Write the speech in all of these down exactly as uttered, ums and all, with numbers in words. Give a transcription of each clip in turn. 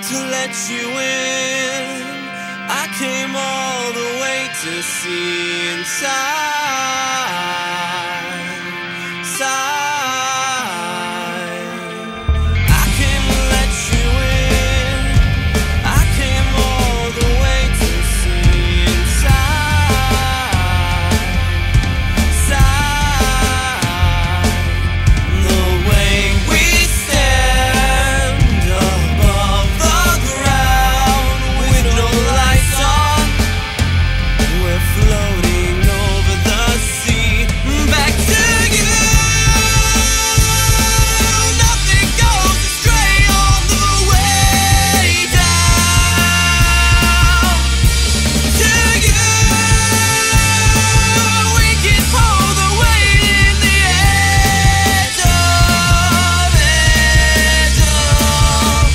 to let you in. I came all the way to see inside, inside. I came to let you in. I came all the way to see inside, inside. The way we stand above the ground with no lights on, we're floating over the sea. Back to you. Nothing goes astray on the way down. To you, we can hold the weight in the edge of, edge of.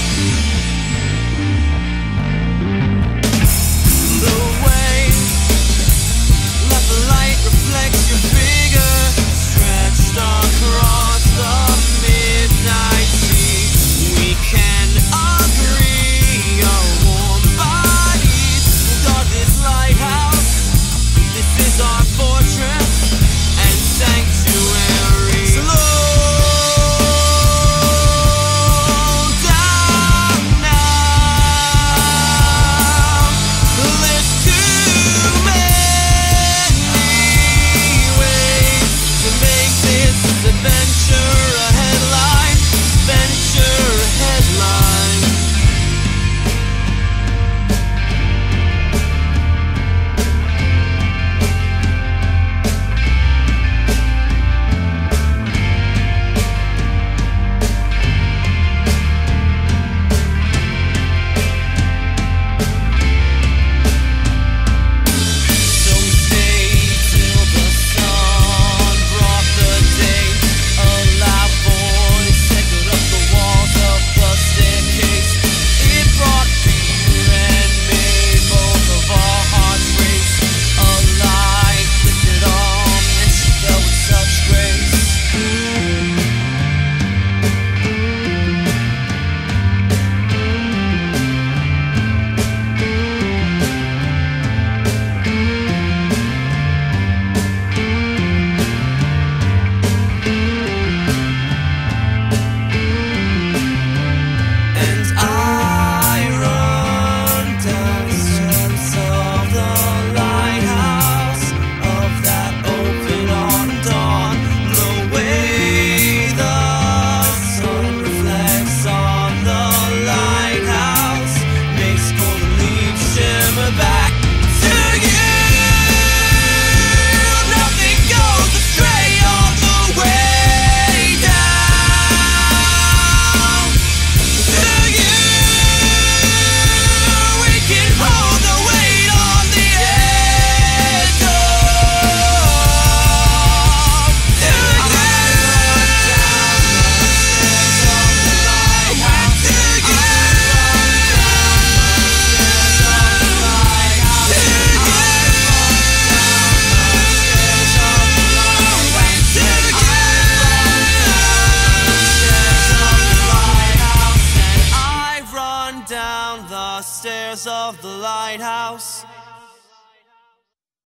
The way let the light reflect your figure stretched across the midnight sea. We can agree our warm bodies will guard this lighthouse. This is our fortress and sanctuary. Slow down now. There's too many ways to make this adventure a headline, venture a headline. So we stayed till the sun brought the day. A loud voice echoed up the walls of the staircase. It brought fear and made both of our hearts race. A light flickered on and she fell with such grace. And I run down the steps of the lighthouse of that open autumn dawn. The way the sun reflects on the lighthouse makes golden leaves shimmer back to you. Nothing goes astray on the way down. To you, we can hold the weight on the edge of. To you, to you, I run down the stairs of the lighthouse.